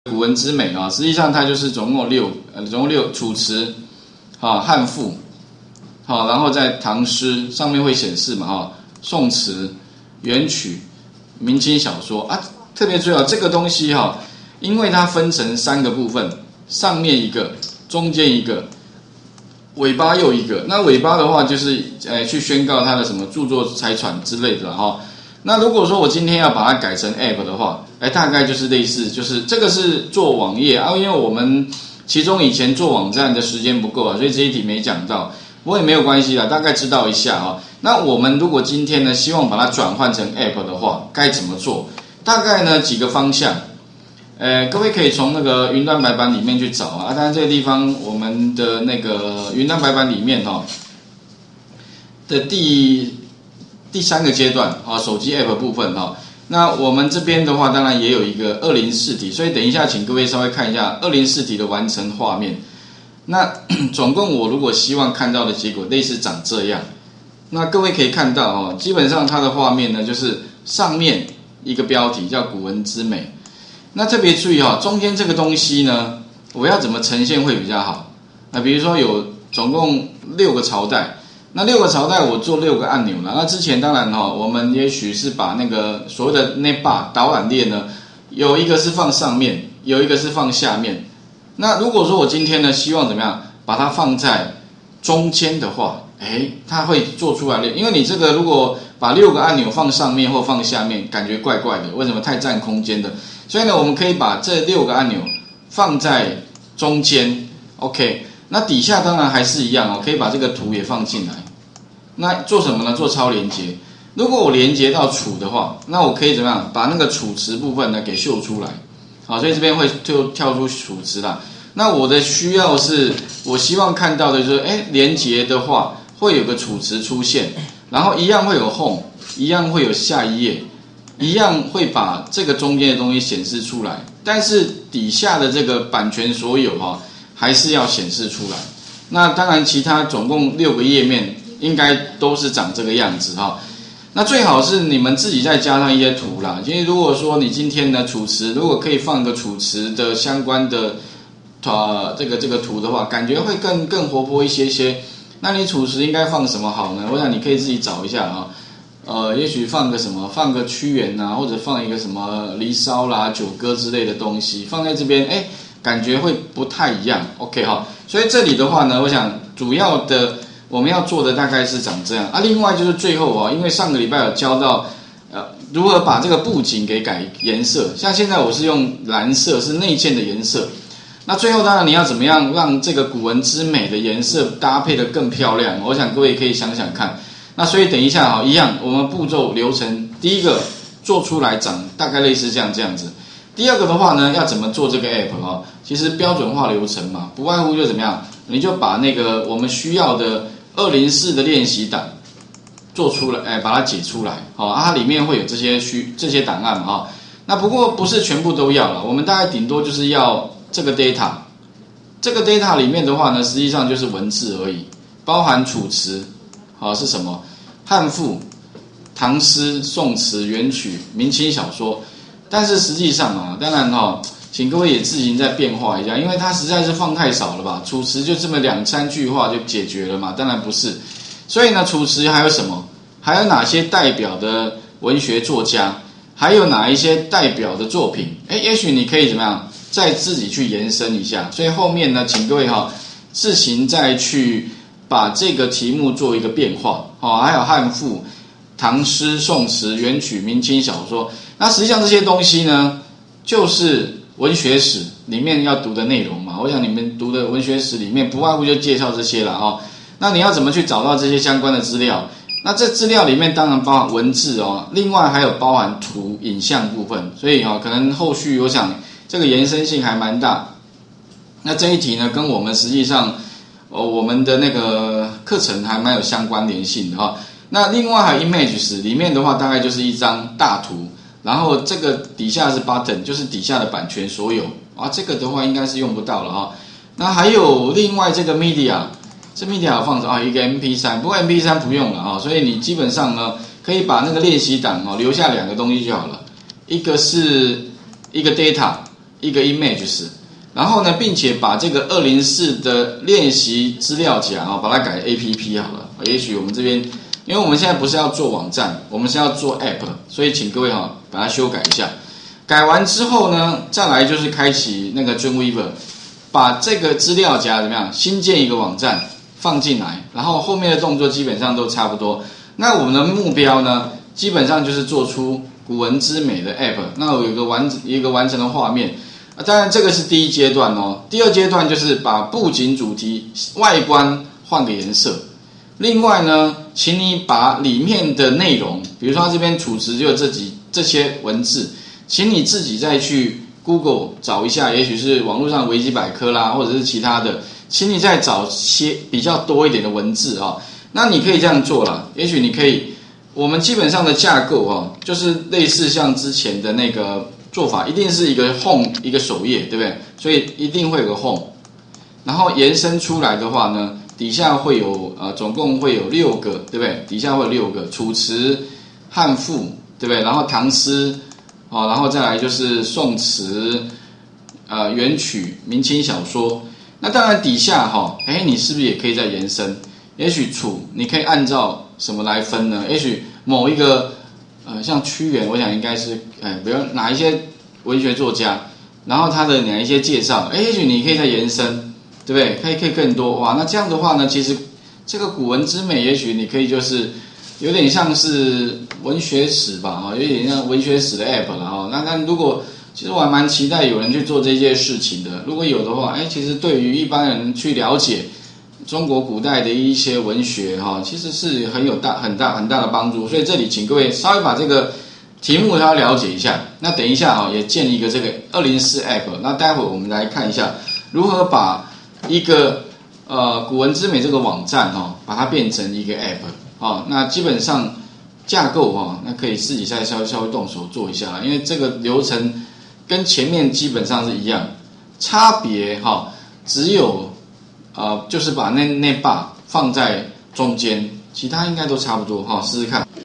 古文之美啊，实际上它就是总共六楚辞啊、汉赋，好，然后在唐诗上面会显示嘛哈，宋词、元曲、明清小说啊，特别注意啊，这个东西哈，因为它分成3个部分，上面一个，中间一个，尾巴又一个。那尾巴的话就是去宣告它的什么著作财产之类的哈。那如果说我今天要把它改成 App 的话，大概就是类似，就是这个是做网页啊，因为我们其中以前做网站的时间不够啊，所以这一题没讲到，不过也没有关系啦，大概知道一下啊。那我们如果今天呢，希望把它转换成 App 的话，该怎么做？大概呢几个方向，各位可以从那个云端白板里面去找啊。当然这个地方我们的那个云端白板里面的第3个阶段啊，手机 App 部分哈。那我们这边的话，当然也有一个204题，所以等一下请各位稍微看一下204题的完成画面。那总共我如果希望看到的结果类似长这样，那各位可以看到哦，基本上它的画面呢，就是上面一个标题叫古文之美。那特别注意哦，中间这个东西呢，我要怎么呈现会比较好？比如说有总共6个朝代。那6个朝代我做6个按钮了。那之前当然我们也许是把那个所谓的 Navbar 导览列呢，有一个是放上面，有一个是放下面。那如果说我今天呢希望怎么样把它放在中间的话，它会做出来的。因为你这个如果把6个按钮放上面或放下面，感觉怪怪的，为什么？太占空间的。所以呢，我们可以把这6个按钮放在中间 ，OK。那底下当然还是一样可以把这个图也放进来。那做什么呢？做超连结。如果我连接到楚的话，那我可以怎么样？把那个楚辞部分呢给秀出来。好，所以这边会就跳出楚辞啦。那我的需要是，我希望看到的就是，连结的话会有个楚辞出现，然后一样会有 home， 一样会有下一页，一样会把这个中间的东西显示出来，但是底下的这个版权所有还是要显示出来。那当然其他总共6个页面应该都是长这个样子那最好是你们自己再加上一些图啦。因为如果说你今天的楚辞如果可以放个楚辞的相关的这个图的话，感觉会更活泼一些。那你楚辞应该放什么好呢？我想你可以自己找一下也许放个什么，放个屈原啊，或者放一个什么离骚啦、九歌之类的东西放在这边，感觉会不太一样 ，OK 所以这里的话呢，我想主要的我们要做的大概是长这样啊。另外就是最后因为上个礼拜有教到如何把这个布景给改颜色，像现在我是用蓝色，是内建的颜色。那最后当然你要怎么样让这个古文之美的颜色搭配得更漂亮？我想各位可以想想看。那所以等一下一样，我们步骤流程，第一个做出来长大概类似这样子。第二个的话呢，要怎么做这个 app 其实标准化流程嘛，不外乎就怎么样，你就把那个我们需要的204的练习档做出来，把它解出来，它里面会有这些档案嘛那不过不是全部都要了，我们大概顶多就是要这个 data， 这个 data 里面的话呢，实际上就是文字而已，包含楚辞是什么？汉赋、唐诗、宋词、元曲、明清小说。但是实际上当然请各位也自行再变化一下，因为它实在是放太少了吧？楚辞就这么2-3句话就解决了嘛？当然不是。所以呢，楚辞还有什么？还有哪些代表的文学作家？还有哪一些代表的作品？也许你可以怎么样，再自己去延伸一下。所以后面呢，请各位自行再去把这个题目做一个变化还有汉赋、唐诗、宋词、元曲、明清小说。那实际上这些东西呢，就是文学史里面要读的内容嘛。我想你们读的文学史里面不外乎就介绍这些了那你要怎么去找到这些相关的资料？那这资料里面当然包含文字另外还有包含图、影像部分。所以可能后续我想这个延伸性还蛮大。那这一题呢，跟我们实际上我们的那个课程还蛮有相关联性的那另外还有 images 里面的话，大概就是一张大图，然后这个底下是 button， 就是底下的版权所有这个的话应该是用不到了那还有另外这个 media， 这 media 放着一个 MP3， 不过 MP3 不用了所以你基本上呢可以把那个练习档留下2个东西就好了，一个是一个 data， 一个 images， 然后呢，并且把这个204的练习资料夹把它改 APP 好了。也许我们这边，因为我们现在不是要做网站，我们是要做 App， 所以请各位把它修改一下。改完之后呢，再来就是开启那个 Dreamweaver， 把这个资料夹怎么样，新建一个网站放进来，然后后面的动作基本上都差不多。那我们的目标呢，基本上就是做出古文之美的 App， 那有一个完成的画面。当然这个是第一阶段哦，第二阶段就是把布景主题外观换个颜色。另外呢，请你把里面的内容，比如说它这边楚辞就有这些文字，请你自己再去 Google 找一下，也许是网络上维基百科啦，或者是其他的，请你再找些比较多一点的文字那你可以这样做啦，也许你可以，我们基本上的架构就是类似像之前的那个做法，一定是一个 home 一个首页，对不对？所以一定会有个 home， 然后延伸出来的话呢，底下会有总共会有6个，对不对？底下会有6个楚辞、汉赋，对不对？然后唐诗，然后再来就是宋词、元曲、明清小说。那当然底下你是不是也可以再延伸？也许楚你可以按照什么来分呢？也许某一个像屈原，我想应该是比如哪一些文学作家，然后他的哪一些介绍，也许你可以再延伸，对不对？可以更多哇。那这样的话呢，其实这个古文之美，也许你可以就是有点像是文学史吧，有点像文学史的 app 了那如果其实我还蛮期待有人去做这件事情的，如果有的话，其实对于一般人去了解中国古代的一些文学其实是很大的帮助。所以这里请各位稍微把这个题目稍微了解一下。那等一下也建立一个这个204 app， 那待会我们来看一下如何把一个古文之美这个网站把它变成一个 app。那基本上架构那可以自己再稍微动手做一下，因为这个流程跟前面基本上是一样，差别只有就是把那 bar 放在中间，其他应该都差不多试试看。